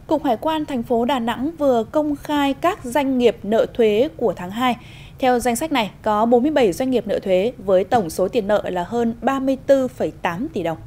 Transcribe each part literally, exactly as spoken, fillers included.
Cục Hải quan thành phố Đà Nẵng vừa công khai các doanh nghiệp nợ thuế của tháng hai. Theo danh sách này, có bốn mươi bảy doanh nghiệp nợ thuế với tổng số tiền nợ là hơn ba mươi tư phẩy tám tỷ đồng.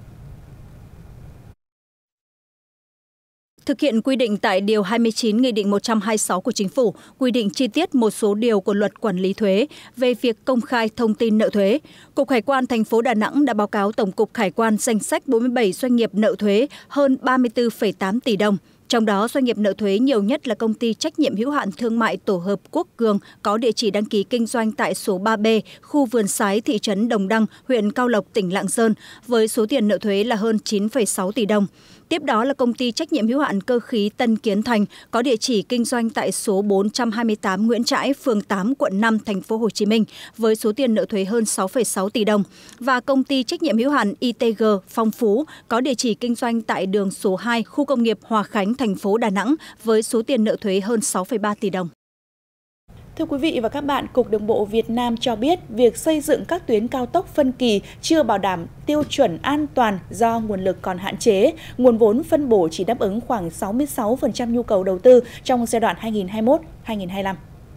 Thực hiện quy định tại Điều hai mươi chín Nghị định một trăm hai mươi sáu của Chính phủ, quy định chi tiết một số điều của Luật Quản lý thuế về việc công khai thông tin nợ thuế, Cục Hải quan thành phố Đà Nẵng đã báo cáo Tổng cục Hải quan danh sách bốn mươi bảy doanh nghiệp nợ thuế hơn ba mươi tư phẩy tám tỷ đồng. Trong đó, doanh nghiệp nợ thuế nhiều nhất là công ty trách nhiệm hữu hạn thương mại tổ hợp Quốc Cường có địa chỉ đăng ký kinh doanh tại số ba B, khu Vườn Sái, thị trấn Đồng Đăng, huyện Cao Lộc, tỉnh Lạng Sơn, với số tiền nợ thuế là hơn chín phẩy sáu tỷ đồng. Tiếp đó là công ty trách nhiệm hữu hạn cơ khí Tân Kiến Thành có địa chỉ kinh doanh tại số bốn trăm hai mươi tám Nguyễn Trãi, phường tám, quận năm, thành phố Hồ Chí Minh với số tiền nợ thuế hơn sáu phẩy sáu tỷ đồng và công ty trách nhiệm hữu hạn i tê giê Phong Phú có địa chỉ kinh doanh tại đường số hai, khu công nghiệp Hòa Khánh, thành phố Đà Nẵng với số tiền nợ thuế hơn sáu phẩy ba tỷ đồng. Thưa quý vị và các bạn, Cục Đường bộ Việt Nam cho biết việc xây dựng các tuyến cao tốc phân kỳ chưa bảo đảm tiêu chuẩn an toàn do nguồn lực còn hạn chế, nguồn vốn phân bổ chỉ đáp ứng khoảng sáu mươi sáu phần trăm nhu cầu đầu tư trong giai đoạn hai nghìn không trăm hai mươi mốt đến hai nghìn không trăm hai mươi lăm.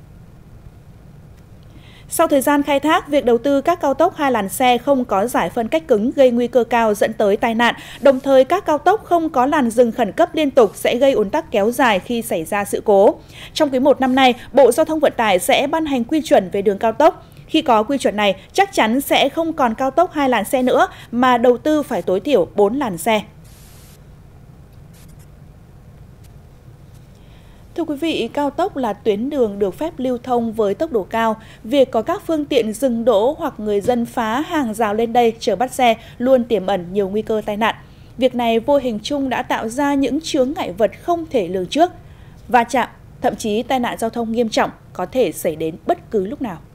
Sau thời gian khai thác, việc đầu tư các cao tốc hai làn xe không có giải phân cách cứng gây nguy cơ cao dẫn tới tai nạn, đồng thời các cao tốc không có làn dừng khẩn cấp liên tục sẽ gây ùn tắc kéo dài khi xảy ra sự cố. Trong quý một năm nay, Bộ Giao thông Vận tải sẽ ban hành quy chuẩn về đường cao tốc. Khi có quy chuẩn này, chắc chắn sẽ không còn cao tốc hai làn xe nữa, mà đầu tư phải tối thiểu bốn làn xe. Thưa quý vị, cao tốc là tuyến đường được phép lưu thông với tốc độ cao. Việc có các phương tiện dừng đỗ hoặc người dân phá hàng rào lên đây chờ bắt xe luôn tiềm ẩn nhiều nguy cơ tai nạn. Việc này vô hình chung đã tạo ra những chướng ngại vật không thể lường trước. Va chạm, thậm chí tai nạn giao thông nghiêm trọng có thể xảy đến bất cứ lúc nào.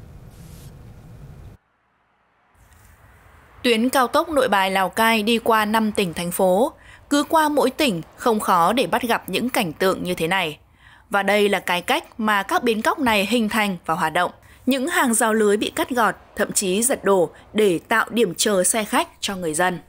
Tuyến cao tốc Nội Bài - Lào Cai đi qua năm tỉnh, thành phố. Cứ qua mỗi tỉnh, không khó để bắt gặp những cảnh tượng như thế này. Và đây là cái cách mà các bến cóc này hình thành và hoạt động. Những hàng rào lưới bị cắt gọt, thậm chí giật đổ để tạo điểm chờ xe khách cho người dân.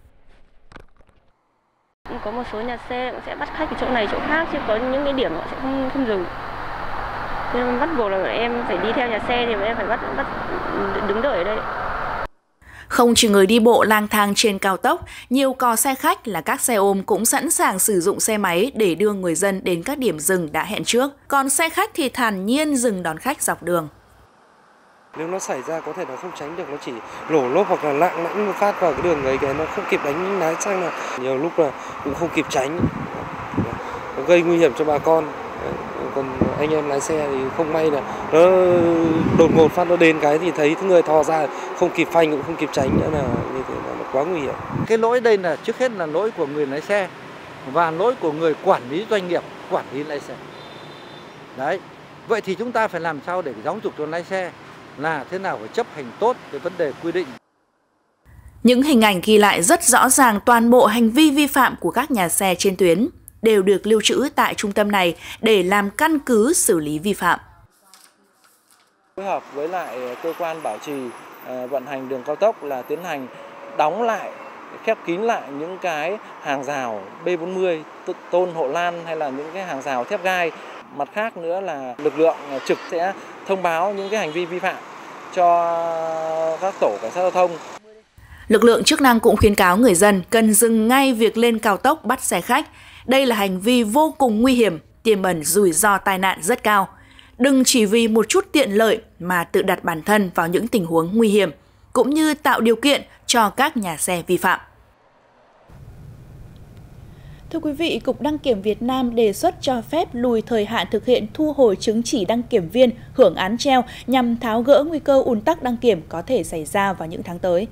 Có một số nhà xe cũng sẽ bắt khách ở chỗ này chỗ khác, chứ có những cái điểm họ sẽ không, không dừng. Nên bắt buộc là em phải đi theo nhà xe thì em phải bắt, bắt đứng đợi ở đây. Không chỉ người đi bộ lang thang trên cao tốc, nhiều cò xe khách là các xe ôm cũng sẵn sàng sử dụng xe máy để đưa người dân đến các điểm dừng đã hẹn trước. Còn xe khách thì thản nhiên dừng đón khách dọc đường. Nếu nó xảy ra có thể nó không tránh được, nó chỉ lổ lốp hoặc là lạng lẫng một phát vào cái đường ấy, cái nó không kịp đánh lái sang là nhiều lúc là cũng không kịp tránh, nó gây nguy hiểm cho bà con. Còn anh em lái xe thì không may là nó đột ngột phát nó đến cái thì thấy người thò ra không kịp phanh cũng không kịp tránh nữa, là như thế là nó quá nguy hiểm. Cái lỗi đây là trước hết là lỗi của người lái xe và lỗi của người quản lý doanh nghiệp, quản lý lái xe. Đấy. Vậy thì chúng ta phải làm sao để giáo dục cho lái xe là thế nào phải chấp hành tốt cái vấn đề quy định. Những hình ảnh ghi lại rất rõ ràng toàn bộ hành vi vi phạm của các nhà xe trên tuyến đều được lưu trữ tại trung tâm này để làm căn cứ xử lý vi phạm. Phối hợp với lại cơ quan bảo trì vận hành đường cao tốc là tiến hành đóng lại, khép kín lại những cái hàng rào B bốn mươi, tôn hộ lan hay là những cái hàng rào thép gai. Mặt khác nữa là lực lượng trực sẽ thông báo những cái hành vi vi phạm cho các tổ cảnh sát giao thông. Lực lượng chức năng cũng khuyến cáo người dân cần dừng ngay việc lên cao tốc bắt xe khách. Đây là hành vi vô cùng nguy hiểm, tiềm ẩn rủi ro tai nạn rất cao. Đừng chỉ vì một chút tiện lợi mà tự đặt bản thân vào những tình huống nguy hiểm, cũng như tạo điều kiện cho các nhà xe vi phạm. Thưa quý vị, Cục Đăng kiểm Việt Nam đề xuất cho phép lùi thời hạn thực hiện thu hồi chứng chỉ đăng kiểm viên hưởng án treo nhằm tháo gỡ nguy cơ ùn tắc đăng kiểm có thể xảy ra vào những tháng tới.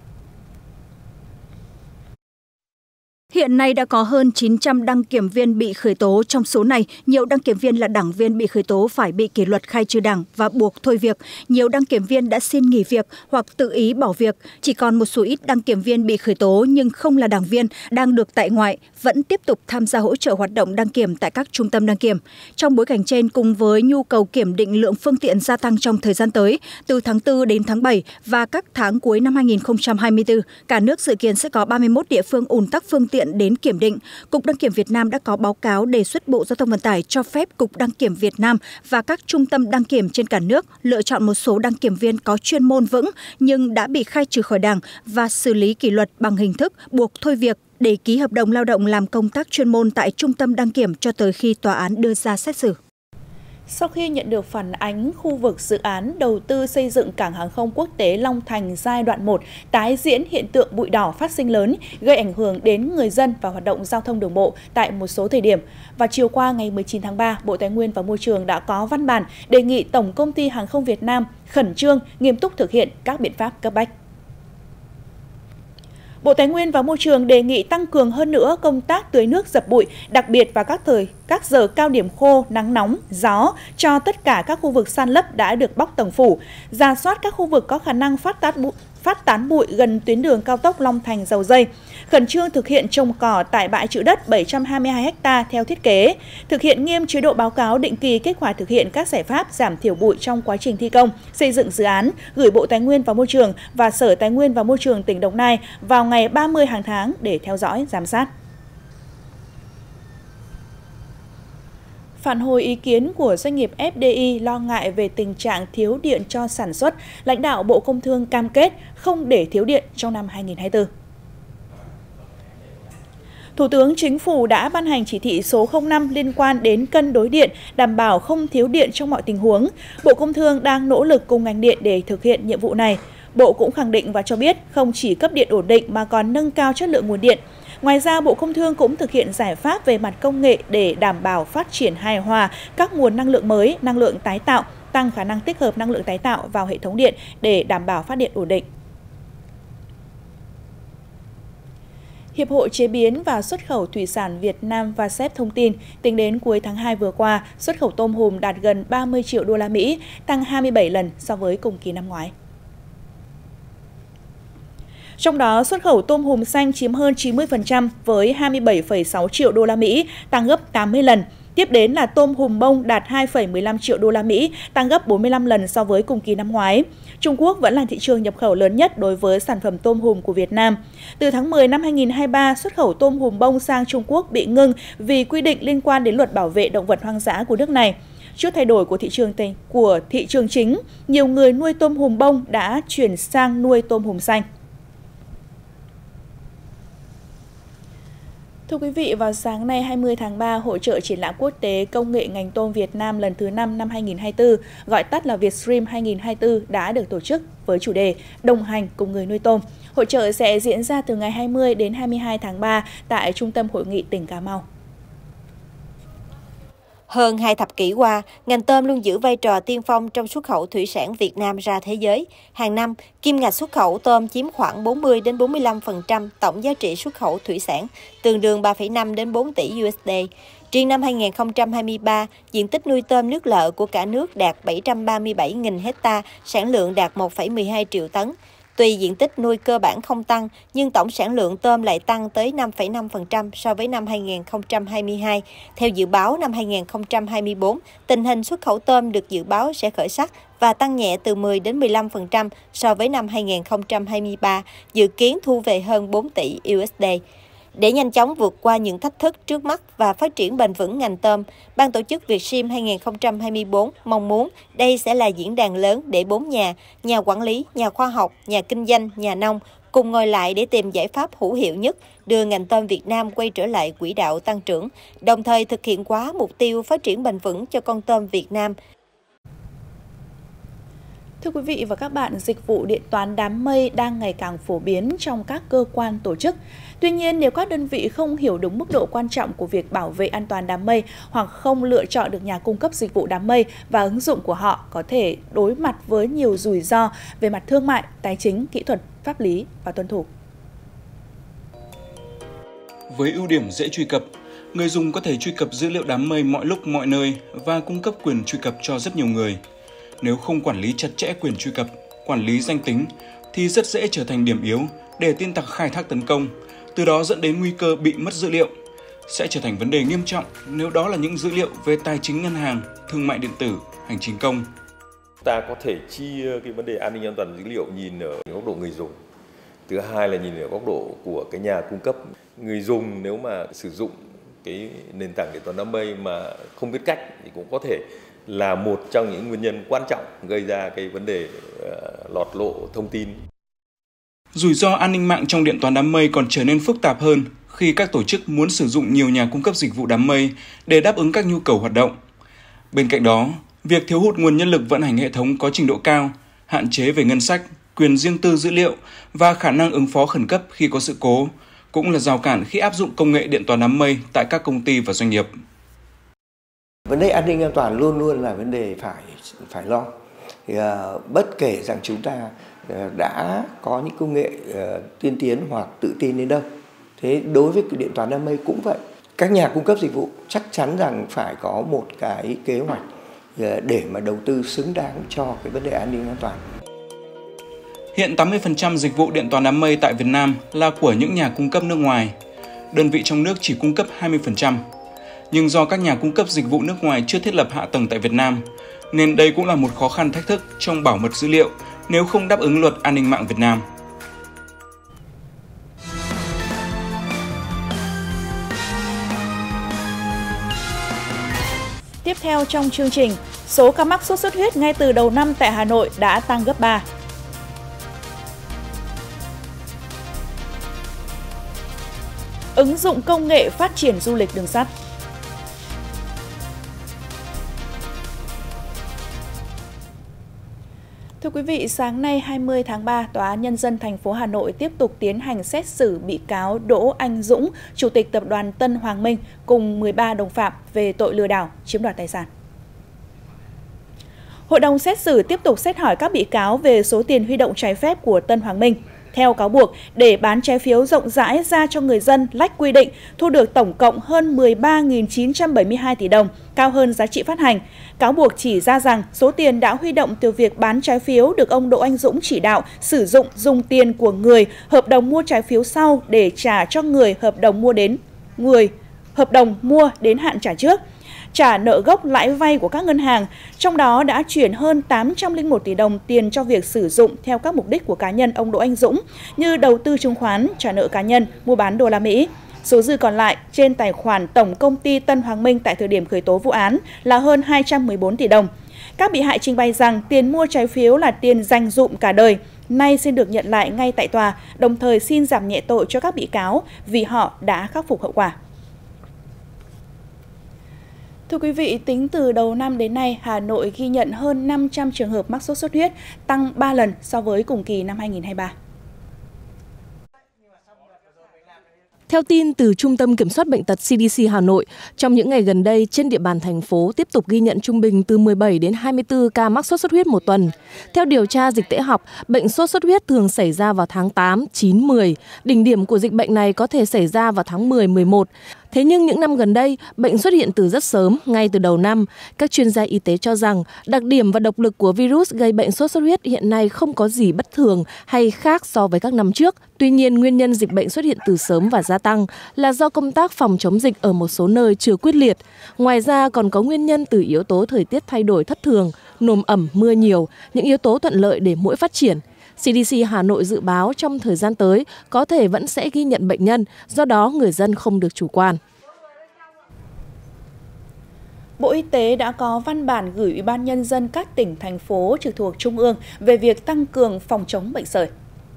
Hiện nay đã có hơn chín trăm đăng kiểm viên bị khởi tố, trong số này nhiều đăng kiểm viên là đảng viên bị khởi tố phải bị kỷ luật khai trừ đảng và buộc thôi việc. Nhiều đăng kiểm viên đã xin nghỉ việc hoặc tự ý bỏ việc. Chỉ còn một số ít đăng kiểm viên bị khởi tố nhưng không là đảng viên, đang được tại ngoại, vẫn tiếp tục tham gia hỗ trợ hoạt động đăng kiểm tại các trung tâm đăng kiểm. Trong bối cảnh trên, cùng với nhu cầu kiểm định lượng phương tiện gia tăng trong thời gian tới, từ tháng tư đến tháng bảy và các tháng cuối năm hai nghìn không trăm hai mươi tư, cả nước dự kiến sẽ có ba mươi mốt địa phương ùn tắc phương tiện hạn đến kiểm định, Cục Đăng kiểm Việt Nam đã có báo cáo đề xuất Bộ Giao thông Vận tải cho phép Cục Đăng kiểm Việt Nam và các trung tâm đăng kiểm trên cả nước lựa chọn một số đăng kiểm viên có chuyên môn vững nhưng đã bị khai trừ khỏi Đảng và xử lý kỷ luật bằng hình thức buộc thôi việc để ký hợp đồng lao động làm công tác chuyên môn tại trung tâm đăng kiểm cho tới khi tòa án đưa ra xét xử. Sau khi nhận được phản ánh khu vực dự án đầu tư xây dựng cảng hàng không quốc tế Long Thành giai đoạn một tái diễn hiện tượng bụi đỏ phát sinh lớn, gây ảnh hưởng đến người dân và hoạt động giao thông đường bộ tại một số thời điểm. Và chiều qua ngày mười chín tháng ba, Bộ Tài nguyên và Môi trường đã có văn bản đề nghị Tổng Công ty Hàng không Việt Nam khẩn trương, nghiêm túc thực hiện các biện pháp cấp bách. Bộ Tài nguyên và Môi trường đề nghị tăng cường hơn nữa công tác tưới nước dập bụi, đặc biệt vào các thời các giờ cao điểm khô, nắng nóng, gió cho tất cả các khu vực san lấp đã được bóc tầng phủ, rà soát các khu vực có khả năng phát tán bụi, phát tán bụi gần tuyến đường cao tốc Long Thành - Dầu Giây, khẩn trương thực hiện trồng cỏ tại bãi trữ đất bảy trăm hai mươi hai ha theo thiết kế, thực hiện nghiêm chế độ báo cáo định kỳ kết quả thực hiện các giải pháp giảm thiểu bụi trong quá trình thi công, xây dựng dự án, gửi Bộ Tài nguyên và Môi trường và Sở Tài nguyên và Môi trường tỉnh Đồng Nai vào ngày ba mươi hàng tháng để theo dõi, giám sát. Phản hồi ý kiến của doanh nghiệp ép đê i lo ngại về tình trạng thiếu điện cho sản xuất, lãnh đạo Bộ Công Thương cam kết không để thiếu điện trong năm hai nghìn không trăm hai mươi tư. Thủ tướng Chính phủ đã ban hành chỉ thị số không năm liên quan đến cân đối điện, đảm bảo không thiếu điện trong mọi tình huống. Bộ Công Thương đang nỗ lực cùng ngành điện để thực hiện nhiệm vụ này. Bộ cũng khẳng định và cho biết không chỉ cấp điện ổn định mà còn nâng cao chất lượng nguồn điện. Ngoài ra, Bộ Công Thương cũng thực hiện giải pháp về mặt công nghệ để đảm bảo phát triển hài hòa các nguồn năng lượng mới, năng lượng tái tạo, tăng khả năng tích hợp năng lượng tái tạo vào hệ thống điện để đảm bảo phát điện ổn định. Hiệp hội Chế biến và Xuất khẩu Thủy sản Việt Nam vê a ét e pê thông tin, tính đến cuối tháng hai vừa qua, xuất khẩu tôm hùm đạt gần ba mươi triệu đô la Mỹ, tăng hai mươi bảy lần so với cùng kỳ năm ngoái. Trong đó, xuất khẩu tôm hùm xanh chiếm hơn chín mươi phần trăm với hai mươi bảy phẩy sáu triệu đô la Mỹ, tăng gấp tám mươi lần. Tiếp đến là tôm hùm bông đạt hai phẩy mười lăm triệu đô la Mỹ, tăng gấp bốn mươi lăm lần so với cùng kỳ năm ngoái. Trung Quốc vẫn là thị trường nhập khẩu lớn nhất đối với sản phẩm tôm hùm của Việt Nam. Từ tháng mười năm hai nghìn không trăm hai mươi ba, xuất khẩu tôm hùm bông sang Trung Quốc bị ngưng vì quy định liên quan đến luật bảo vệ động vật hoang dã của nước này. Trước thay đổi của thị trường của thị trường chính, nhiều người nuôi tôm hùm bông đã chuyển sang nuôi tôm hùm xanh. Thưa quý vị, vào sáng nay hai mươi tháng ba, Hội chợ triển lãm quốc tế công nghệ ngành tôm Việt Nam lần thứ năm năm hai nghìn không trăm hai mươi tư, gọi tắt là Vietstream hai nghìn không trăm hai mươi tư, đã được tổ chức với chủ đề Đồng hành cùng người nuôi tôm. Hội chợ sẽ diễn ra từ ngày hai mươi đến hai mươi hai tháng ba tại Trung tâm Hội nghị tỉnh Cà Mau. Hơn hai thập kỷ qua, ngành tôm luôn giữ vai trò tiên phong trong xuất khẩu thủy sản Việt Nam ra thế giới. Hàng năm, kim ngạch xuất khẩu tôm chiếm khoảng bốn mươi đến bốn mươi lăm phần trăm tổng giá trị xuất khẩu thủy sản, tương đương ba phẩy năm đến bốn tỷ đô la. Riêng năm hai nghìn không trăm hai mươi ba, diện tích nuôi tôm nước lợ của cả nước đạt bảy trăm ba mươi bảy nghìn ha, sản lượng đạt một phẩy mười hai triệu tấn. Tuy diện tích nuôi cơ bản không tăng, nhưng tổng sản lượng tôm lại tăng tới năm phẩy năm phần trăm so với năm hai nghìn không trăm hai mươi hai. Theo dự báo năm hai nghìn không trăm hai mươi tư, tình hình xuất khẩu tôm được dự báo sẽ khởi sắc và tăng nhẹ từ mười đến mười lăm phần trăm so với năm hai nghìn không trăm hai mươi ba, dự kiến thu về hơn bốn tỷ đô la. Để nhanh chóng vượt qua những thách thức trước mắt và phát triển bền vững ngành tôm, Ban tổ chức Vietstream hai nghìn không trăm hai mươi tư mong muốn đây sẽ là diễn đàn lớn để bốn nhà, nhà quản lý, nhà khoa học, nhà kinh doanh, nhà nông cùng ngồi lại để tìm giải pháp hữu hiệu nhất đưa ngành tôm Việt Nam quay trở lại quỹ đạo tăng trưởng, đồng thời thực hiện hóa mục tiêu phát triển bền vững cho con tôm Việt Nam. Thưa quý vị và các bạn, dịch vụ điện toán đám mây đang ngày càng phổ biến trong các cơ quan tổ chức. Tuy nhiên, nếu các đơn vị không hiểu đúng mức độ quan trọng của việc bảo vệ an toàn đám mây hoặc không lựa chọn được nhà cung cấp dịch vụ đám mây và ứng dụng của họ có thể đối mặt với nhiều rủi ro về mặt thương mại, tài chính, kỹ thuật, pháp lý và tuân thủ. Với ưu điểm dễ truy cập, người dùng có thể truy cập dữ liệu đám mây mọi lúc mọi nơi và cung cấp quyền truy cập cho rất nhiều người. Nếu không quản lý chặt chẽ quyền truy cập, quản lý danh tính thì rất dễ trở thành điểm yếu để tin tặc khai thác tấn công, từ đó dẫn đến nguy cơ bị mất dữ liệu. Sẽ trở thành vấn đề nghiêm trọng nếu đó là những dữ liệu về tài chính ngân hàng, thương mại điện tử, hành chính công. Ta có thể chia cái vấn đề an ninh an toàn dữ liệu nhìn ở góc độ người dùng. Thứ hai là nhìn ở góc độ của cái nhà cung cấp. Người dùng nếu mà sử dụng cái nền tảng điện toán đám mây mà không biết cách thì cũng có thể là một trong những nguyên nhân quan trọng gây ra cái vấn đề uh, lọt lộ thông tin. Rủi ro an ninh mạng trong điện toán đám mây còn trở nên phức tạp hơn khi các tổ chức muốn sử dụng nhiều nhà cung cấp dịch vụ đám mây để đáp ứng các nhu cầu hoạt động. Bên cạnh đó, việc thiếu hụt nguồn nhân lực vận hành hệ thống có trình độ cao, hạn chế về ngân sách, quyền riêng tư dữ liệu và khả năng ứng phó khẩn cấp khi có sự cố cũng là rào cản khi áp dụng công nghệ điện toán đám mây tại các công ty và doanh nghiệp. Vấn đề an ninh an toàn luôn luôn là vấn đề phải phải lo. Thì, uh, bất kể rằng chúng ta uh, đã có những công nghệ uh, tiên tiến hoặc tự tin đến đâu. Thế đối với điện toán đám mây cũng vậy. Các nhà cung cấp dịch vụ chắc chắn rằng phải có một cái kế hoạch uh, để mà đầu tư xứng đáng cho cái vấn đề an ninh an toàn. Hiện tám mươi phần trăm dịch vụ điện toán đám mây tại Việt Nam là của những nhà cung cấp nước ngoài. Đơn vị trong nước chỉ cung cấp hai mươi phần trăm. Nhưng do các nhà cung cấp dịch vụ nước ngoài chưa thiết lập hạ tầng tại Việt Nam, nên đây cũng là một khó khăn thách thức trong bảo mật dữ liệu nếu không đáp ứng luật an ninh mạng Việt Nam. Tiếp theo trong chương trình, số ca mắc sốt xuất huyết ngay từ đầu năm tại Hà Nội đã tăng gấp ba. Ứng dụng công nghệ phát triển du lịch đường sắt. Thưa quý vị, sáng nay hai mươi tháng ba, Tòa án Nhân dân thành phố Hà Nội tiếp tục tiến hành xét xử bị cáo Đỗ Anh Dũng, Chủ tịch Tập đoàn Tân Hoàng Minh cùng mười ba đồng phạm về tội lừa đảo, chiếm đoạt tài sản. Hội đồng xét xử tiếp tục xét hỏi các bị cáo về số tiền huy động trái phép của Tân Hoàng Minh. Theo cáo buộc, để bán trái phiếu rộng rãi ra cho người dân lách quy định, thu được tổng cộng hơn mười ba nghìn chín trăm bảy mươi hai tỷ đồng, cao hơn giá trị phát hành. Cáo buộc chỉ ra rằng số tiền đã huy động từ việc bán trái phiếu được ông Đỗ Anh Dũng chỉ đạo sử dụng dùng tiền của người hợp đồng mua trái phiếu sau để trả cho người hợp đồng mua đến người hợp đồng mua đến hạn trả trước, trả nợ gốc lãi vay của các ngân hàng, trong đó đã chuyển hơn tám trăm lẻ một tỷ đồng tiền cho việc sử dụng theo các mục đích của cá nhân ông Đỗ Anh Dũng như đầu tư chứng khoán, trả nợ cá nhân, mua bán đô la Mỹ. Số dư còn lại trên tài khoản Tổng công ty Tân Hoàng Minh tại thời điểm khởi tố vụ án là hơn hai trăm mười bốn tỷ đồng. Các bị hại trình bày rằng tiền mua trái phiếu là tiền dành dụm cả đời, nay xin được nhận lại ngay tại tòa, đồng thời xin giảm nhẹ tội cho các bị cáo vì họ đã khắc phục hậu quả. Thưa quý vị, tính từ đầu năm đến nay, Hà Nội ghi nhận hơn năm trăm trường hợp mắc sốt xuất huyết, tăng ba lần so với cùng kỳ năm hai nghìn không trăm hai mươi ba. Theo tin từ Trung tâm Kiểm soát Bệnh tật xê đê xê Hà Nội, trong những ngày gần đây, trên địa bàn thành phố tiếp tục ghi nhận trung bình từ mười bảy đến hai mươi tư ca mắc sốt xuất huyết một tuần. Theo điều tra dịch tễ học, bệnh sốt xuất huyết thường xảy ra vào tháng tám, chín, mười. Đỉnh điểm của dịch bệnh này có thể xảy ra vào tháng mười, mười một. Thế nhưng những năm gần đây, bệnh xuất hiện từ rất sớm, ngay từ đầu năm. Các chuyên gia y tế cho rằng, đặc điểm và độc lực của virus gây bệnh sốt xuất huyết hiện nay không có gì bất thường hay khác so với các năm trước. Tuy nhiên, nguyên nhân dịch bệnh xuất hiện từ sớm và gia tăng là do công tác phòng chống dịch ở một số nơi chưa quyết liệt. Ngoài ra, còn có nguyên nhân từ yếu tố thời tiết thay đổi thất thường, nồm ẩm, mưa nhiều, những yếu tố thuận lợi để muỗi phát triển. xê đê xê Hà Nội dự báo trong thời gian tới có thể vẫn sẽ ghi nhận bệnh nhân, do đó người dân không được chủ quan. Bộ Y tế đã có văn bản gửi Ủy ban Nhân dân các tỉnh, thành phố trực thuộc Trung ương về việc tăng cường phòng chống bệnh sởi.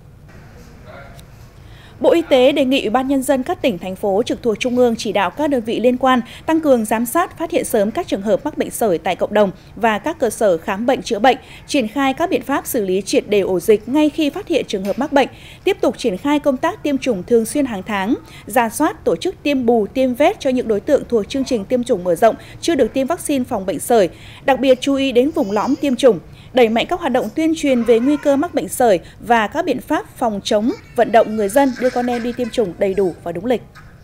Bộ Y tế đề nghị Ủy ban Nhân dân các tỉnh, thành phố trực thuộc Trung ương chỉ đạo các đơn vị liên quan tăng cường giám sát, phát hiện sớm các trường hợp mắc bệnh sởi tại cộng đồng và các cơ sở khám bệnh chữa bệnh, triển khai các biện pháp xử lý triệt để ổ dịch ngay khi phát hiện trường hợp mắc bệnh, tiếp tục triển khai công tác tiêm chủng thường xuyên hàng tháng, rà soát tổ chức tiêm bù, tiêm vét cho những đối tượng thuộc chương trình tiêm chủng mở rộng chưa được tiêm vaccine phòng bệnh sởi, đặc biệt chú ý đến vùng lõm tiêm chủng. Đẩy mạnh các hoạt động tuyên truyền về nguy cơ mắc bệnh sởi và các biện pháp phòng chống, vận động người dân đưa con em đi tiêm chủng đầy đủ và đúng lịch.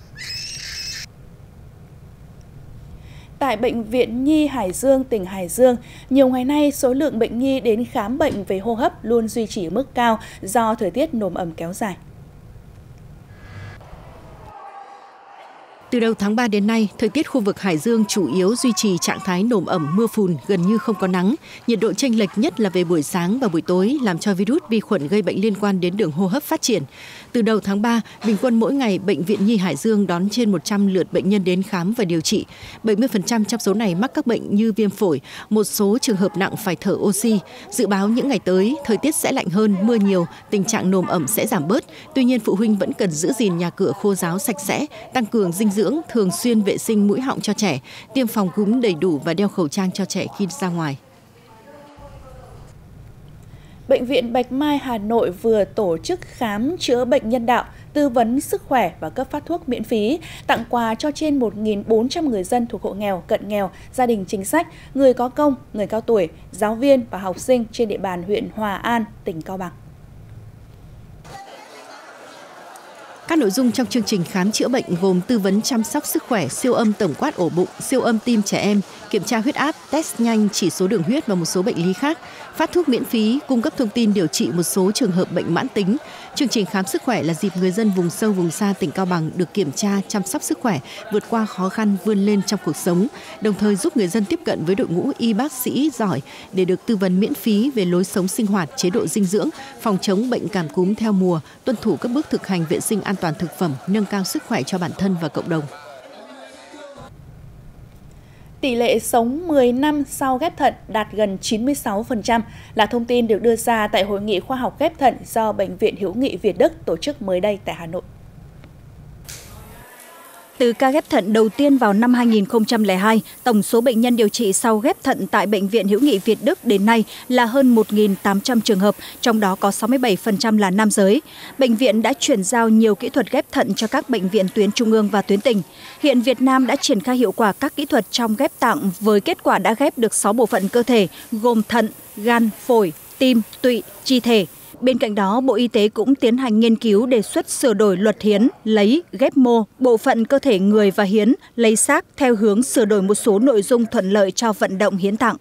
Tại Bệnh viện Nhi Hải Dương, tỉnh Hải Dương, nhiều ngày nay số lượng bệnh nhi đến khám bệnh về hô hấp luôn duy trì ở mức cao do thời tiết nồm ẩm kéo dài. Từ đầu tháng ba đến nay, thời tiết khu vực Hải Dương chủ yếu duy trì trạng thái nồm ẩm mưa phùn, gần như không có nắng. Nhiệt độ chênh lệch nhất là về buổi sáng và buổi tối, làm cho virus vi khuẩn gây bệnh liên quan đến đường hô hấp phát triển. Từ đầu tháng ba, bình quân mỗi ngày Bệnh viện Nhi Hải Dương đón trên một trăm lượt bệnh nhân đến khám và điều trị. bảy mươi phần trăm trong số này mắc các bệnh như viêm phổi, một số trường hợp nặng phải thở oxy. Dự báo những ngày tới, thời tiết sẽ lạnh hơn, mưa nhiều, tình trạng nồm ẩm sẽ giảm bớt. Tuy nhiên, phụ huynh vẫn cần giữ gìn nhà cửa khô ráo sạch sẽ, tăng cường dinh dưỡng, thường xuyên vệ sinh mũi họng cho trẻ, tiêm phòng cúm đầy đủ và đeo khẩu trang cho trẻ khi ra ngoài. Bệnh viện Bạch Mai Hà Nội vừa tổ chức khám chữa bệnh nhân đạo, tư vấn sức khỏe và cấp phát thuốc miễn phí, tặng quà cho trên một nghìn bốn trăm người dân thuộc hộ nghèo, cận nghèo, gia đình chính sách, người có công, người cao tuổi, giáo viên và học sinh trên địa bàn huyện Hòa An, tỉnh Cao Bằng. Các nội dung trong chương trình khám chữa bệnh gồm tư vấn chăm sóc sức khỏe, siêu âm tổng quát ổ bụng, siêu âm tim trẻ em, kiểm tra huyết áp, test nhanh chỉ số đường huyết và một số bệnh lý khác, phát thuốc miễn phí, cung cấp thông tin điều trị một số trường hợp bệnh mãn tính. Chương trình khám sức khỏe là dịp người dân vùng sâu vùng xa tỉnh Cao Bằng được kiểm tra, chăm sóc sức khỏe, vượt qua khó khăn, vươn lên trong cuộc sống, đồng thời giúp người dân tiếp cận với đội ngũ y bác sĩ giỏi để được tư vấn miễn phí về lối sống sinh hoạt, chế độ dinh dưỡng, phòng chống bệnh cảm cúm theo mùa, tuân thủ các bước thực hành vệ sinh an toàn thực phẩm, nâng cao sức khỏe cho bản thân và cộng đồng. Tỷ lệ sống mười năm sau ghép thận đạt gần chín mươi sáu phần trăm là thông tin được đưa ra tại Hội nghị khoa học ghép thận do Bệnh viện Hữu nghị Việt Đức tổ chức mới đây tại Hà Nội. Từ ca ghép thận đầu tiên vào năm hai nghìn không trăm lẻ hai, tổng số bệnh nhân điều trị sau ghép thận tại Bệnh viện Hữu nghị Việt Đức đến nay là hơn một nghìn tám trăm trường hợp, trong đó có sáu mươi bảy phần trăm là nam giới. Bệnh viện đã chuyển giao nhiều kỹ thuật ghép thận cho các bệnh viện tuyến trung ương và tuyến tỉnh. Hiện Việt Nam đã triển khai hiệu quả các kỹ thuật trong ghép tạng với kết quả đã ghép được sáu bộ phận cơ thể gồm thận, gan, phổi, tim, tụy, chi thể. Bên cạnh đó, Bộ Y tế cũng tiến hành nghiên cứu đề xuất sửa đổi luật hiến, lấy, ghép mô, bộ phận cơ thể người và hiến, lấy xác theo hướng sửa đổi một số nội dung thuận lợi cho vận động hiến tặng.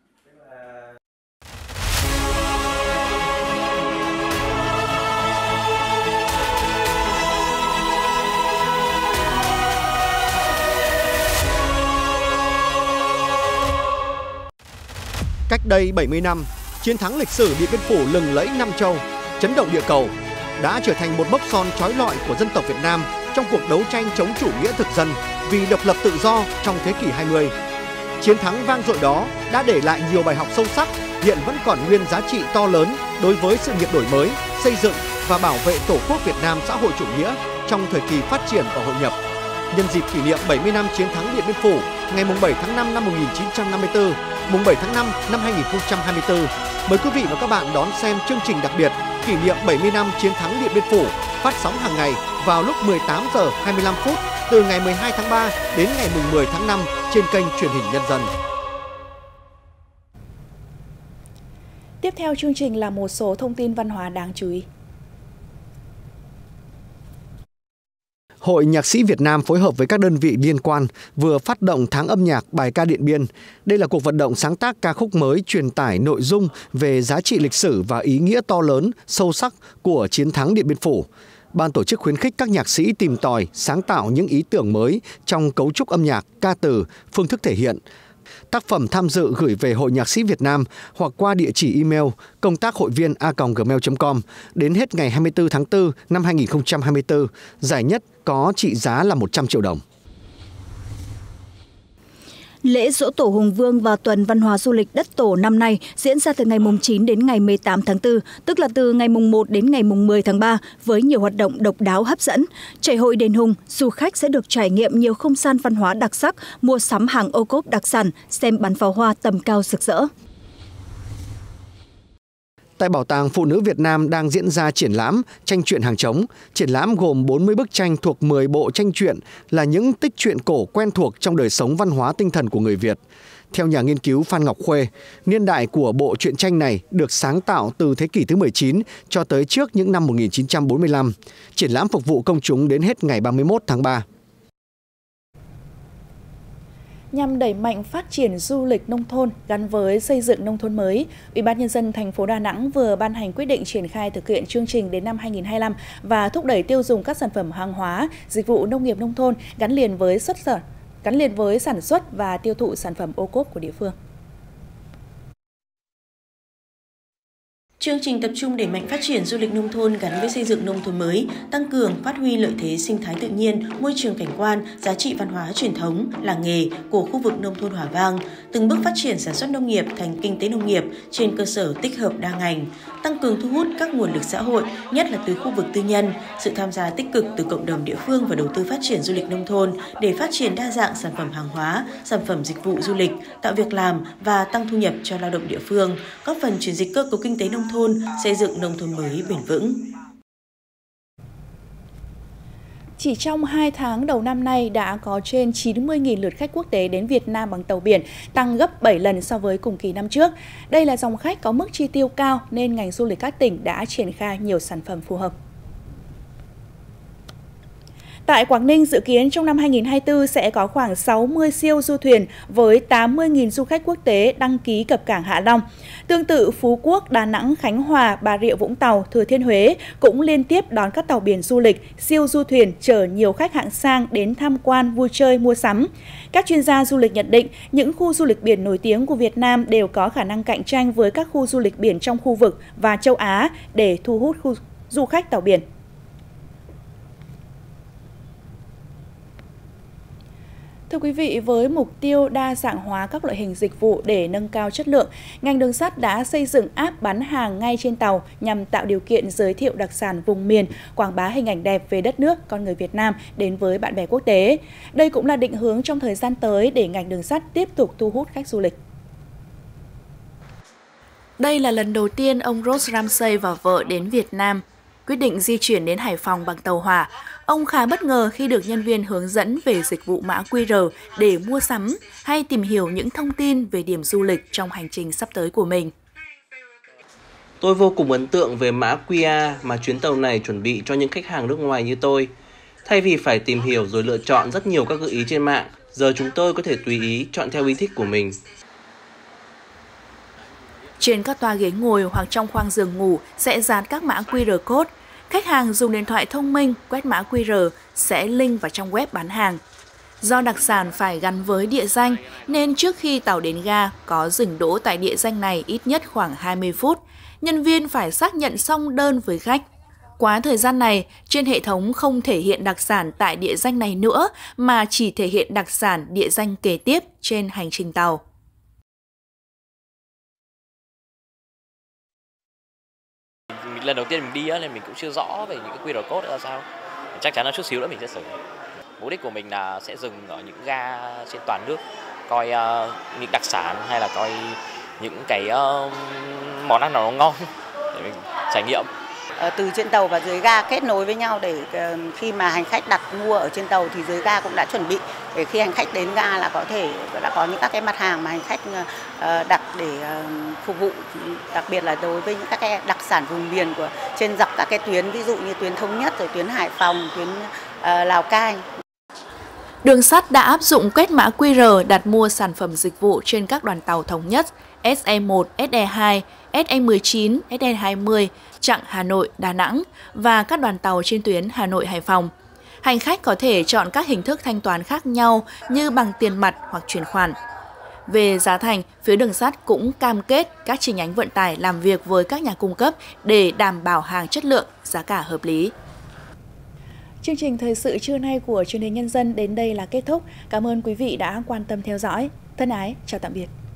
Cách đây bảy mươi năm, chiến thắng lịch sử Điện Biên Phủ lừng lẫy năm châu, chấn động địa cầu, đã trở thành một mốc son chói lọi của dân tộc Việt Nam trong cuộc đấu tranh chống chủ nghĩa thực dân vì độc lập tự do trong thế kỷ hai mươi. Chiến thắng vang dội đó đã để lại nhiều bài học sâu sắc, hiện vẫn còn nguyên giá trị to lớn đối với sự nghiệp đổi mới, xây dựng và bảo vệ Tổ quốc Việt Nam xã hội chủ nghĩa trong thời kỳ phát triển và hội nhập. Nhân dịp kỷ niệm bảy mươi năm chiến thắng Điện Biên Phủ, ngày bảy tháng năm năm một nghìn chín trăm năm mươi tư, mùng bảy tháng năm năm hai nghìn không trăm hai mươi tư, mời quý vị và các bạn đón xem chương trình đặc biệt kỷ niệm bảy mươi năm chiến thắng Điện Biên Phủ, phát sóng hàng ngày vào lúc mười tám giờ hai mươi lăm phút từ ngày mười hai tháng ba đến ngày mười tháng năm trên kênh truyền hình Nhân dân. Tiếp theo chương trình là một số thông tin văn hóa đáng chú ý. Hội Nhạc sĩ Việt Nam phối hợp với các đơn vị liên quan vừa phát động tháng âm nhạc bài ca Điện Biên. Đây là cuộc vận động sáng tác ca khúc mới truyền tải nội dung về giá trị lịch sử và ý nghĩa to lớn, sâu sắc của chiến thắng Điện Biên Phủ. Ban tổ chức khuyến khích các nhạc sĩ tìm tòi, sáng tạo những ý tưởng mới trong cấu trúc âm nhạc, ca từ, phương thức thể hiện. Tác phẩm tham dự gửi về Hội Nhạc sĩ Việt Nam hoặc qua địa chỉ email công tác hội viên a còng gmail chấm com đến hết ngày hai mươi tư tháng tư năm hai nghìn không trăm hai mươi tư. Giải nhất có trị giá là một trăm triệu đồng. Lễ Giỗ Tổ Hùng Vương và Tuần Văn hóa Du lịch Đất Tổ năm nay diễn ra từ ngày chín đến ngày mười tám tháng tư, tức là từ ngày một đến ngày mười tháng ba, với nhiều hoạt động độc đáo hấp dẫn. Chảy hội đền Hùng, du khách sẽ được trải nghiệm nhiều không gian văn hóa đặc sắc, mua sắm hàng ô cốp đặc sản, xem bắn pháo hoa tầm cao rực rỡ. Tại Bảo tàng Phụ nữ Việt Nam đang diễn ra triển lãm tranh truyện hàng trống. Triển lãm gồm bốn mươi bức tranh thuộc mười bộ tranh truyện là những tích truyện cổ quen thuộc trong đời sống văn hóa tinh thần của người Việt. Theo nhà nghiên cứu Phan Ngọc Khuê, niên đại của bộ truyện tranh này được sáng tạo từ thế kỷ thứ mười chín cho tới trước những năm một nghìn chín trăm bốn mươi lăm. Triển lãm phục vụ công chúng đến hết ngày ba mươi mốt tháng ba. Nhằm đẩy mạnh phát triển du lịch nông thôn gắn với xây dựng nông thôn mới, Ủy ban nhân dân thành phố Đà Nẵng vừa ban hành quyết định triển khai thực hiện chương trình đến năm hai nghìn không trăm hai mươi lăm và thúc đẩy tiêu dùng các sản phẩm hàng hóa, dịch vụ nông nghiệp nông thôn gắn liền với xuất khẩu, gắn liền với sản xuất và tiêu thụ sản phẩm ô cốp của địa phương. Chương trình tập trung đẩy mạnh phát triển du lịch nông thôn gắn với xây dựng nông thôn mới, tăng cường phát huy lợi thế sinh thái tự nhiên, môi trường cảnh quan, giá trị văn hóa truyền thống, làng nghề của khu vực nông thôn Hòa Vang, từng bước phát triển sản xuất nông nghiệp thành kinh tế nông nghiệp trên cơ sở tích hợp đa ngành, tăng cường thu hút các nguồn lực xã hội, nhất là từ khu vực tư nhân, sự tham gia tích cực từ cộng đồng địa phương và đầu tư phát triển du lịch nông thôn để phát triển đa dạng sản phẩm hàng hóa, sản phẩm dịch vụ du lịch, tạo việc làm và tăng thu nhập cho lao động địa phương, góp phần chuyển dịch cơ cấu kinh tế nông thôn, xây dựng nông thôn mới bền vững. Chỉ trong hai tháng đầu năm nay đã có trên chín mươi nghìn lượt khách quốc tế đến Việt Nam bằng tàu biển, tăng gấp bảy lần so với cùng kỳ năm trước. Đây là dòng khách có mức chi tiêu cao nên ngành du lịch các tỉnh đã triển khai nhiều sản phẩm phù hợp. Tại Quảng Ninh, dự kiến trong năm hai nghìn không trăm hai mươi tư sẽ có khoảng sáu mươi siêu du thuyền với tám mươi nghìn du khách quốc tế đăng ký cập cảng Hạ Long. Tương tự, Phú Quốc, Đà Nẵng, Khánh Hòa, Bà Rịa Vũng Tàu, Thừa Thiên Huế cũng liên tiếp đón các tàu biển du lịch, siêu du thuyền chở nhiều khách hạng sang đến tham quan, vui chơi, mua sắm. Các chuyên gia du lịch nhận định, những khu du lịch biển nổi tiếng của Việt Nam đều có khả năng cạnh tranh với các khu du lịch biển trong khu vực và châu Á để thu hút khu du khách tàu biển. Thưa quý vị, với mục tiêu đa dạng hóa các loại hình dịch vụ để nâng cao chất lượng, ngành đường sắt đã xây dựng app bán hàng ngay trên tàu nhằm tạo điều kiện giới thiệu đặc sản vùng miền, quảng bá hình ảnh đẹp về đất nước, con người Việt Nam đến với bạn bè quốc tế. Đây cũng là định hướng trong thời gian tới để ngành đường sắt tiếp tục thu hút khách du lịch. Đây là lần đầu tiên ông Ross Ramsay và vợ đến Việt Nam. Quyết định di chuyển đến Hải Phòng bằng tàu hỏa, ông khá bất ngờ khi được nhân viên hướng dẫn về dịch vụ mã quy rờ để mua sắm hay tìm hiểu những thông tin về điểm du lịch trong hành trình sắp tới của mình. Tôi vô cùng ấn tượng về mã quy rờ mà chuyến tàu này chuẩn bị cho những khách hàng nước ngoài như tôi. Thay vì phải tìm hiểu rồi lựa chọn rất nhiều các gợi ý trên mạng, giờ chúng tôi có thể tùy ý chọn theo ý thích của mình. Trên các toa ghế ngồi hoặc trong khoang giường ngủ sẽ dán các mã quy rờ code. Khách hàng dùng điện thoại thông minh quét mã quy rờ sẽ link vào trong web bán hàng. Do đặc sản phải gắn với địa danh nên trước khi tàu đến ga có dừng đỗ tại địa danh này ít nhất khoảng hai mươi phút. Nhân viên phải xác nhận xong đơn với khách. Quá thời gian này, trên hệ thống không thể hiện đặc sản tại địa danh này nữa mà chỉ thể hiện đặc sản địa danh kế tiếp trên hành trình tàu. Lần đầu tiên mình đi á, nên mình cũng chưa rõ về những cái quy rờ code ra sao. Chắc chắn là chút xíu nữa mình sẽ sửa. Mục đích của mình là sẽ dừng ở những ga trên toàn nước, coi uh, những đặc sản hay là coi những cái uh, món ăn nào nó ngon để mình trải nghiệm. Từ trên tàu và dưới ga kết nối với nhau để khi mà hành khách đặt mua ở trên tàu thì dưới ga cũng đã chuẩn bị để khi hành khách đến ga là có thể đã có những các cái mặt hàng mà hành khách đặt để phục vụ, đặc biệt là đối với những các cái đặc sản vùng miền của trên dọc các cái tuyến, ví dụ như tuyến Thống Nhất, rồi tuyến Hải Phòng, tuyến Lào Cai. Đường sắt đã áp dụng quét mã quy rờ đặt mua sản phẩm dịch vụ trên các đoàn tàu Thống Nhất, ét e một, ét e hai, ét e mười chín, ét e hai mươi, chặng Hà Nội, Đà Nẵng và các đoàn tàu trên tuyến Hà Nội, Hải Phòng. Hành khách có thể chọn các hình thức thanh toán khác nhau như bằng tiền mặt hoặc chuyển khoản. Về giá thành, phía đường sắt cũng cam kết các chi nhánh vận tải làm việc với các nhà cung cấp để đảm bảo hàng chất lượng, giá cả hợp lý. Chương trình thời sự trưa nay của Truyền hình Nhân dân đến đây là kết thúc. Cảm ơn quý vị đã quan tâm theo dõi. Thân ái, chào tạm biệt.